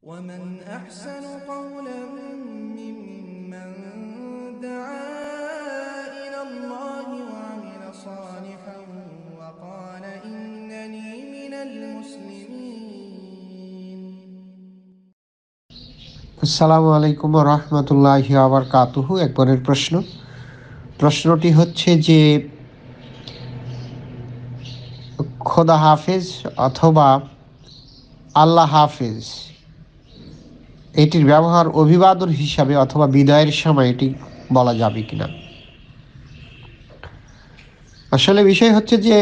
ومن أحسن قولا ممن دعا إلى الله وعمل صالحا وقال إنني من المسلمين। আসসালামু আলাইকুম ওয়া রাহমাতুল্লাহি ওয়া বারাকাতুহু। একবারের প্রশ্নটি হচ্ছে যে খোদা হাফেজ অথবা আল্লাহ হাফেজ এটির ব্যবহার অভিবাদন হিসাবে অথবা বিদায়ের সময় এটি বলা যাবে কিনা। আসলে বিষয় হচ্ছে যে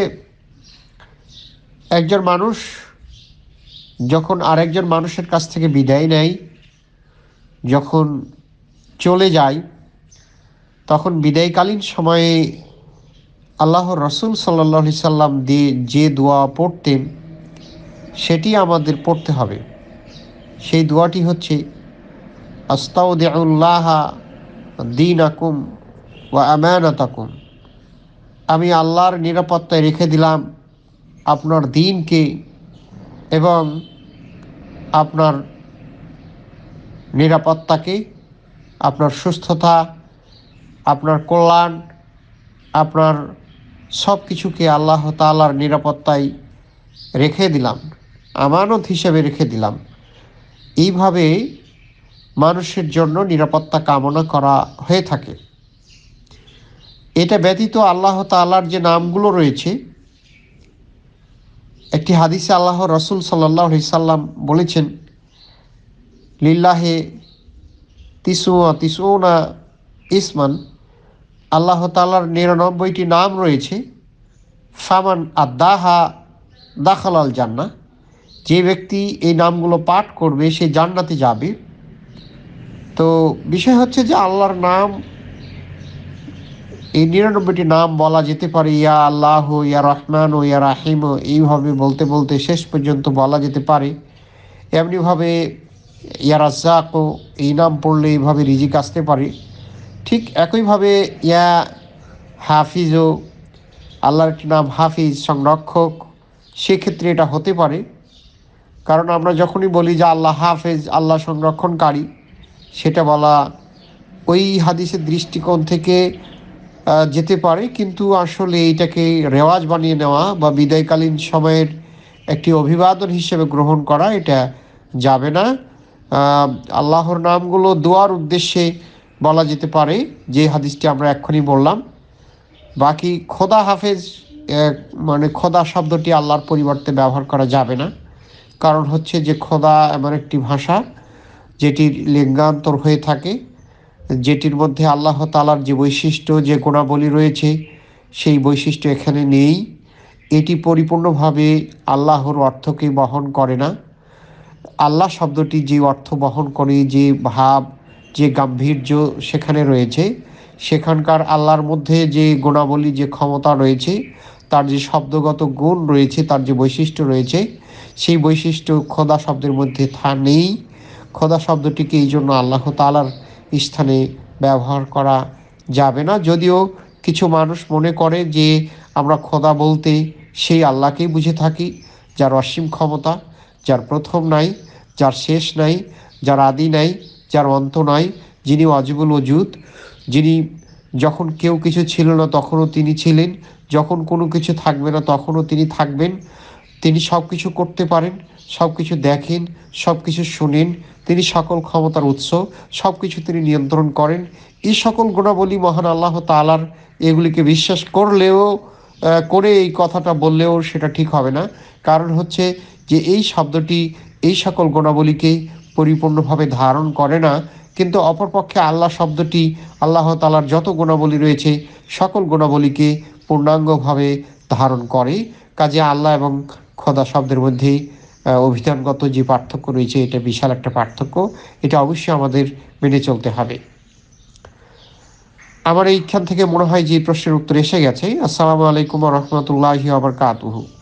একজন মানুষ যখন আরেকজন মানুষের কাছ থেকে বিদায় নেয়, যখন চলে যায়, তখন বিদায়কালীন সময়ে আল্লাহর রাসূল সাল্লাল্লাহু আলাইহি সাল্লাম যে দোয়া পড়তেন সেটি আমাদের পড়তে হবে। সেই দোয়াটি হচ্ছে আস্তাউদিউল্লাহা দীনাকুম ওয়া আমানাতাকুম। আমি আল্লাহর নিরাপত্তায় রেখে দিলাম আপনার দ্বীনকে এবং আপনার নিরাপত্তাকে, আপনার সুস্থতা, আপনার কল্যাণ, আপনার সব কিছুকে আল্লাহ তাআলার নিরাপত্তায় রেখে দিলাম, আমানত হিসেবে রেখে দিলাম। এইভাবে মানুষের জন্য নিরাপত্তা কামনা করা হয়ে থাকে। এটা ব্যতীত আল্লাহ তাআলার যে নামগুলো রয়েছে, একটি হাদিসে আল্লাহ রাসূল সাল্লাল্লাহু আলাইহি সাল্লাম বলেছেন, লিল্লাহে তিসউনা ইসমান, আল্লাহ তাআলার 99টি নাম রয়েছে। ফামান আদাহা দাখালাল জান্নাহ, যে ব্যক্তি এই নামগুলো পাঠ করবে সে জান্নাতে যাবে। তো বিষয় হচ্ছে যে আল্লাহর নাম, এই 99টি নাম বলা যেতে পারে। ইয়া আল্লাহ, ইয়া রহমান ও ইয়া রাহিম, এইভাবে বলতে বলতে শেষ পর্যন্ত বলা যেতে পারে। এমনিভাবে ইয়া রাজ্জাক, এই নাম পড়লে এইভাবে রিজিক আসতে পারে। ঠিক একইভাবে ইয়া হাফিজও, আল্লাহর একটি নাম হাফিজ, সংরক্ষক, সেক্ষেত্রে এটা হতে পারে। কারণ আমরা যখনই বলি যে আল্লাহ হাফেজ, আল্লাহ সংরক্ষণকারী, সেটা বলা ওই হাদিসের দৃষ্টিকোণ থেকে যেতে পারে, কিন্তু আসলে এইটাকে রেওয়াজ বানিয়ে নেওয়া বা বিদায়কালীন সময়ের একটি অভিবাদন হিসেবে গ্রহণ করা, এটা যাবে না। আল্লাহর নামগুলো দোয়ার উদ্দেশ্যে বলা যেতে পারে, যে হাদিসটি আমরা এক্ষুনি বললাম। বাকি খোদা হাফেজ মানে খোদা শব্দটি আল্লাহর পরিবর্তে ব্যবহার করা যাবে না। কারণ হচ্ছে যে খোদা এমন একটি ভাষা যেটির লিঙ্গান্তর হয়ে থাকে, যেটির মধ্যে আল্লাহ তাআলার যে বৈশিষ্ট্য, যে গুণাবলী রয়েছে, সেই বৈশিষ্ট্য এখানে নেই। এটি পরিপূর্ণভাবে আল্লাহর অর্থকে বহন করে না। আল্লাহ শব্দটি যে অর্থ বহন করে, যে ভাব, যে গাম্ভীর্য সেখানে রয়েছে, সেখানকার আল্লাহর মধ্যে যে গুণাবলী, যে ক্ষমতা রয়েছে, তার যে শব্দগত গুণ রয়েছে, তার যে বৈশিষ্ট্য রয়েছে, সেই বৈশিষ্ট্য খোদা শব্দের মধ্যে নেই। খোদা শব্দটিকে এই জন্য আল্লাহ তাআলার স্থানে ব্যবহার করা যাবে না। যদিও কিছু মানুষ মনে করে যে আমরা খোদা বলতে সেই আল্লাহকেই বুঝে থাকি, যার অসীম ক্ষমতা, যার প্রথম নাই, যার শেষ নাই, যার আদি নাই, যার অন্ত নাই, যিনি ওয়াজিবুল ওজুদ, যিনি যখন কেউ কিছু ছিল না তখনও তিনি ছিলেন, যখন কোনো কিছু থাকবে না তখনও তিনি থাকবেন। তিনি সব কিছু করতে পারেন, সব কিছু দেখেন, সব কিছু শোনেন, তিনি সকল ক্ষমতার উৎস, সব কিছু তিনি নিয়ন্ত্রণ করেন। এই সকল গুণাবলী মহান আল্লাহ তাআলার, এগুলিকে বিশ্বাস করে এই কথাটা বললেও সেটা ঠিক হবে না। কারণ হচ্ছে যে এই শব্দটি এই সকল গুণাবলীকে পরিপূর্ণভাবে ধারণ করে না, কিন্তু অপরপক্ষে আল্লাহ শব্দটি আল্লাহ তাআলার যত গুণাবলী রয়েছে সকল গুণাবলীকে পূর্ণাঙ্গভাবে ধারণ করে। কাজে আল্লাহ এবং খোদা শব্দের মধ্যেই অভিধানগত যে পার্থক্য রয়েছে, এটা বিশাল একটা পার্থক্য। এটা অবশ্যই আমাদের মেনে চলতে হবে। আমার এইখান থেকে মনে হয় যে প্রশ্নের উত্তর এসে গেছে। আসসালামু আলাইকুম ওয়া রাহমাতুল্লাহি ওয়া বারাকাতুহু।